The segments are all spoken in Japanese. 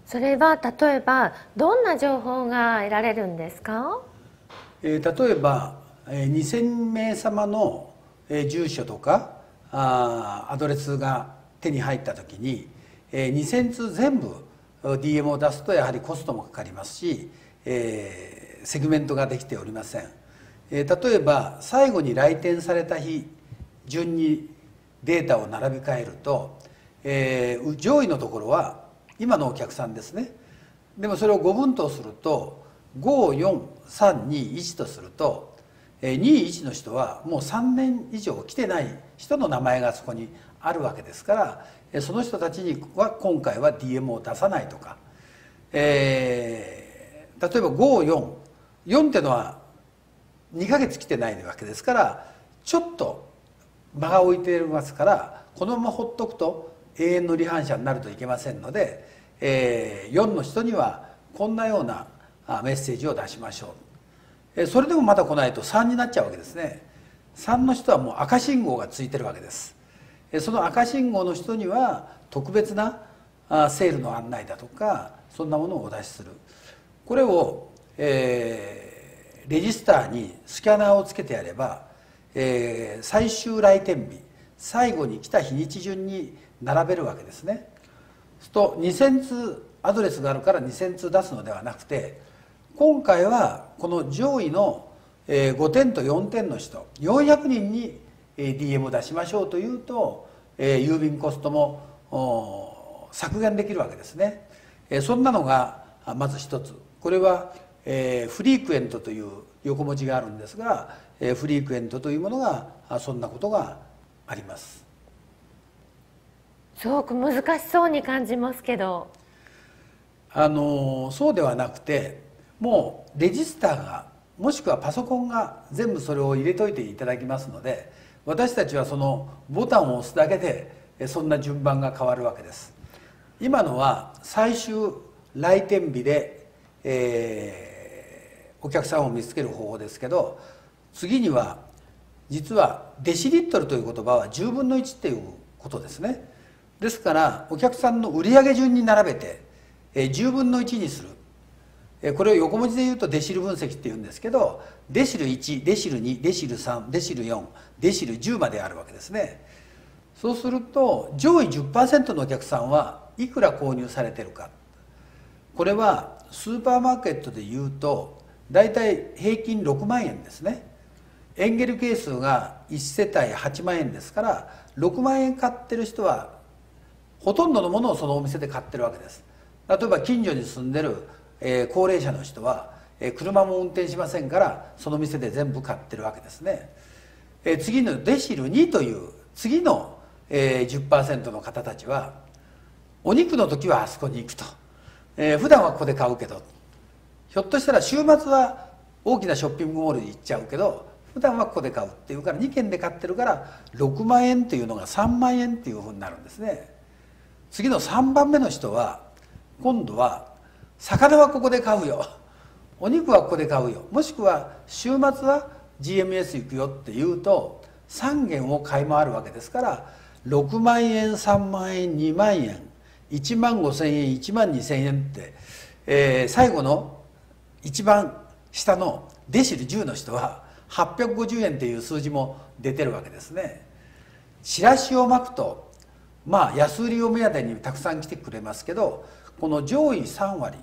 それは例えばどんな情報が得られるんですか？ 例えば2000名様の住所とかアドレスが手に入った時に2000通全部 DM を出すとやはりコストもかかりますしセグメントができておりません。例えば最後に来店された日順にデータを並び替えると上位のところは今のお客さんですね。でもそれを5分とすると54321とすると21の人はもう3年以上来てない人の名前がそこにあるわけですからその人たちには今回は DM を出さないとか、例えば544っていうのは2ヶ月来てないわけですからちょっと間が置いていますからこのままほっとくと永遠の離反者になるといけませんので、4の人にはこんなようなメッセージを出しましょう。それでもまだ来ないと3になっちゃうわけですね。3の人はもう赤信号がついてるわけです。その赤信号の人には特別なセールの案内だとかそんなものをお出しする。これを、レジスターにスキャナーをつけてやれば、最終来店日最後に来た日にち順に並べるわけですね。そうすると2000通アドレスがあるから2000通出すのではなくて今回はこの上位の5点と4点の人400人に DM を出しましょうというと郵便コストも削減できるわけですね。そんなのがまず一つ。これはフリークエントという横文字があるんですがフリークエントというものがそんなことがあります。 すごく難しそうに感じますけど。 そうではなくてもうレジスターがもしくはパソコンが全部それを入れといていただきますので私たちはそのボタンを押すだけでそんな順番が変わるわけです。今のは最終来店日で、お客さんを見つける方法ですけど次には実はデシリットルという言葉は10分の1っていうことですね。ですからお客さんの売上順に並べて10分の1にする。これを横文字で言うとデシル分析っていうんですけどデシル1デシル2デシル3デシル4デシル10まであるわけですね。そうすると上位 10% のお客さんはいくら購入されてるか。これはスーパーマーケットで言うとだいたい平均6万円ですね。エンゲル係数が1世帯8万円ですから6万円買ってる人はほとんどのものをそのお店で買ってるわけです。例えば近所に住んでる高齢者の人は車も運転しませんからその店で全部買ってるわけですね。次のデシル2という次の 10% の方たちはお肉の時はあそこに行くと、普段はここで買うけどひょっとしたら週末は大きなショッピングモールに行っちゃうけど普段はここで買うっていうから2軒で買ってるから6万円っていうのが3万円っていうふうになるんですね。次の3番目の人は今度は魚はここで買うよお肉はここで買うよもしくは週末は GMS 行くよっていうと3軒を買い回るわけですから6万円3万円2万円1万5千円1万2千円って、最後の一番下のデシル10の人は850円っていう数字も出てるわけですね。チラシを巻くとまあ安売りを目当てにたくさん来てくれますけどこの上位3割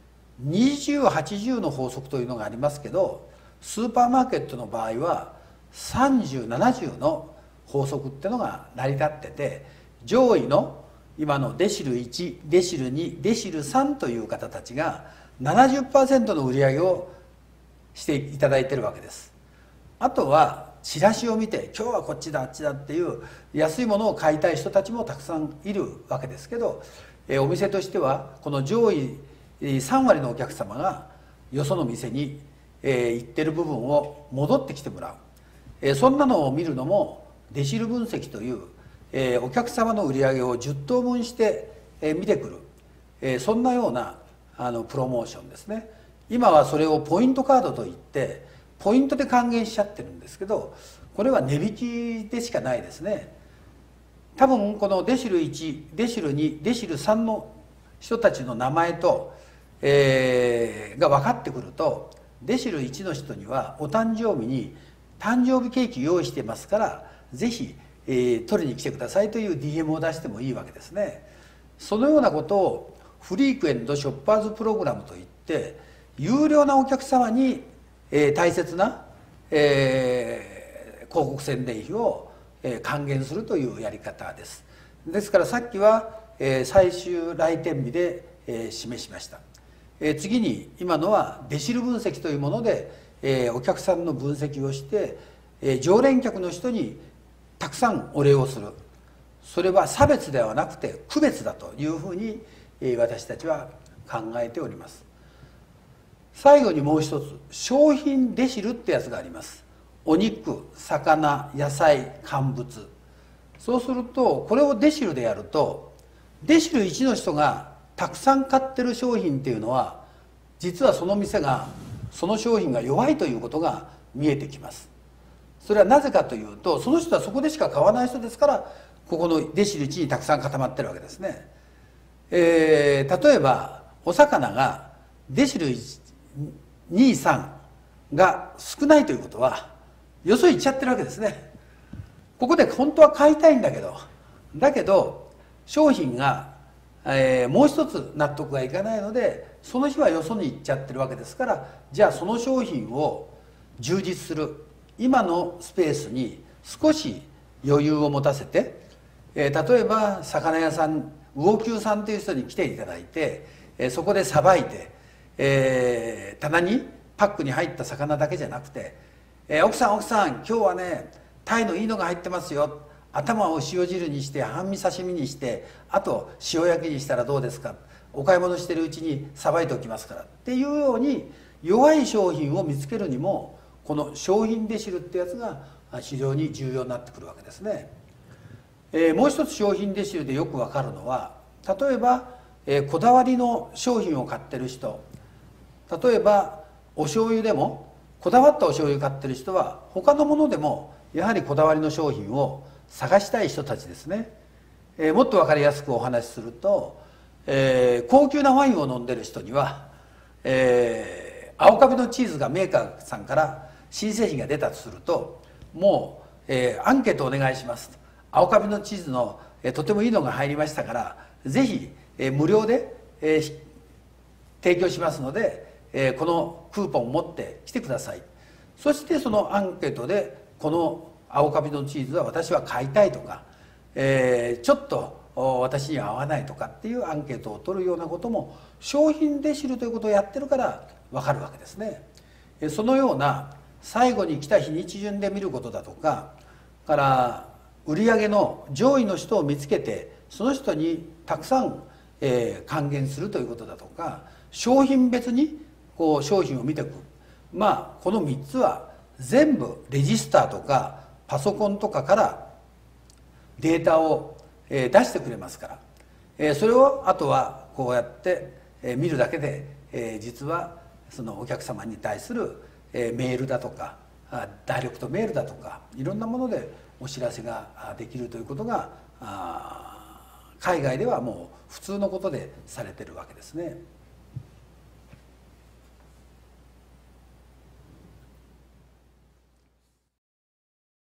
2080の法則というのがありますけどスーパーマーケットの場合は3070の法則っていうのが成り立ってて上位の今のデシル1デシル2デシル3という方たちが 70% の売り上げをしていただいてるわけです。あとはチラシを見て今日はこっちだあっちだっていう安いものを買いたい人たちもたくさんいるわけですけどお店としてはこの上位3割のお客様がよその店に行ってる部分を戻ってきてもらうそんなのを見るのもデシル分析というお客様の売り上げを10等分して見てくるそんなようなプロモーションですね。今はそれをポイントカードといってポイントで還元しちゃってるんですけどこれは値引きでしかないですね。多分このデシル1デシル2デシル3の人たちの名前と、が分かってくると、デシル1の人にはお誕生日に誕生日ケーキ用意してますからぜひ、取りに来てくださいという DM を出してもいいわけですね。そのようなことをフリークエントショッパーズプログラムといって、有料なお客様に、大切な、広告宣伝費を、還元するというやり方です。ですからさっきは、最終来店日で、示しました。次に今のはデシル分析というもので、お客さんの分析をして、常連客の人にたくさんお礼をする。それは差別ではなくて区別だというふうに、私たちは考えております。最後にもう一つ、商品デシルってやつがあります。お肉、魚、野菜、乾物。そうするとこれをデシルでやると、デシル1の人がたくさん買ってる商品っていうのは、実はその店がその商品が弱いということが見えてきます。それはなぜかというと、その人はそこでしか買わない人ですから、ここのデシル1にたくさん固まってるわけですね。例えばお魚がデシル23が少ないということは、よそ行っちゃってるわけですね。ここで本当は買いたいんだけど商品が、もう一つ納得がいかないので、その日はよそに行っちゃってるわけですから、じゃあその商品を充実する今のスペースに少し余裕を持たせて、例えば魚屋さん、魚久さんという人に来ていただいて、そこでさばいて、棚にパックに入った魚だけじゃなくて、奥さん今日はねタイのいいのが入ってますよ、頭を塩汁にして半身刺身にして、あと塩焼きにしたらどうですか、お買い物してるうちにさばいておきますからっていうように、弱い商品を見つけるにもこの商品デシルってやつが非常に重要になってくるわけですね。もう一つ商品デシルでよくわかるのは、例えば、こだわりの商品を買ってる人、例えばお醤油でもこだわったお醤油買ってる人は他のものでもやはりこだわりの商品を探したい人たちですね。もっと分かりやすくお話しすると、高級なワインを飲んでる人には、青カビのチーズがメーカーさんから新製品が出たとすると、もう、アンケートお願いしますと、青カビのチーズの、とてもいいのが入りましたからぜひ、無料で、提供しますので、このクーポンを持って来てください。そしてそのアンケートでこの青カビのチーズは私は買いたいとか、ちょっと私には合わないとかっていうアンケートを取るようなことも商品デシルということをやってるから分かるわけですね。そのような最後に来た日にち順で見ることだとか、から売上の上位の人を見つけてその人にたくさん、還元するということだとか、商品別にこう商品を見ていく、まあこの3つは全部レジスターとかパソコンとかからデータを出してくれますから、それをあとはこうやって見るだけで、実はそのお客様に対するメールだとかダイレクトメールだとかいろんなものでお知らせができるということが海外ではもう普通のことでされてるわけですね。